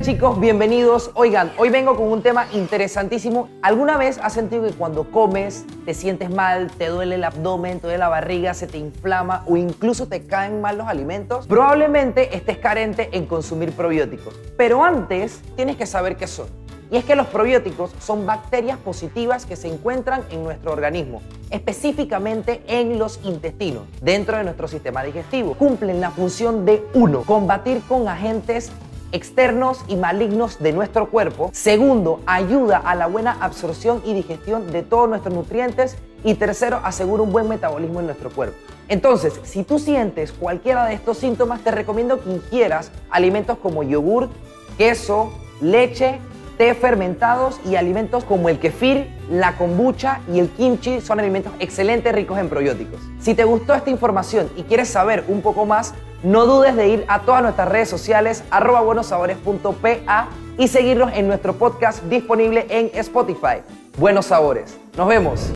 Chicos, bienvenidos. Oigan, hoy vengo con un tema interesantísimo. ¿Alguna vez has sentido que cuando comes te sientes mal, te duele el abdomen, te duele la barriga, se te inflama o incluso te caen mal los alimentos? Probablemente estés carente en consumir probióticos. Pero antes tienes que saber qué son. Y es que los probióticos son bacterias positivas que se encuentran en nuestro organismo, específicamente en los intestinos, dentro de nuestro sistema digestivo. Cumplen la función de 1, combatir con agentes externos y malignos de nuestro cuerpo. Segundo, ayuda a la buena absorción y digestión de todos nuestros nutrientes. Y tercero, asegura un buen metabolismo en nuestro cuerpo. Entonces, si tú sientes cualquiera de estos síntomas, te recomiendo que ingieras alimentos como yogur, queso, leche, té fermentados y alimentos como el kefir, la kombucha y el kimchi son alimentos excelentes ricos en probióticos. Si te gustó esta información y quieres saber un poco más, no dudes de ir a todas nuestras redes sociales @buenosabores.pa y seguirnos en nuestro podcast disponible en Spotify. Buenos Sabores. Nos vemos.